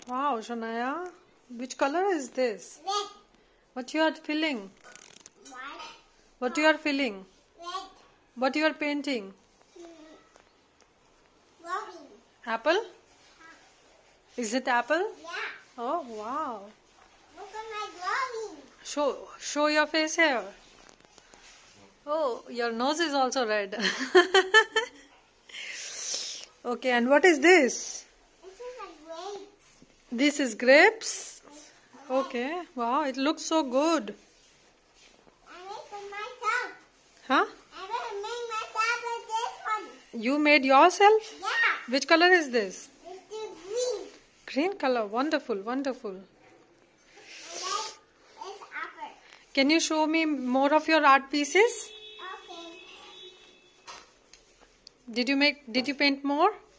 Wow, Shania. Which color is this? Red. What you are filling? White. What you are filling? Red. What you are painting? Rolling. Apple? Is it apple? Yeah. Oh, wow. Look at my drawing. Show your face here. Oh, your nose is also red. Okay, and what is this? This is a grape. This is grapes? Okay, wow, it looks so good. I made for myself. Huh? I will make myself with this one. You made yourself? Yeah. Which color is this? It's the green. Green color. Wonderful, wonderful. And then it's upper. Can you show me more of your art pieces? Okay. Did you paint more?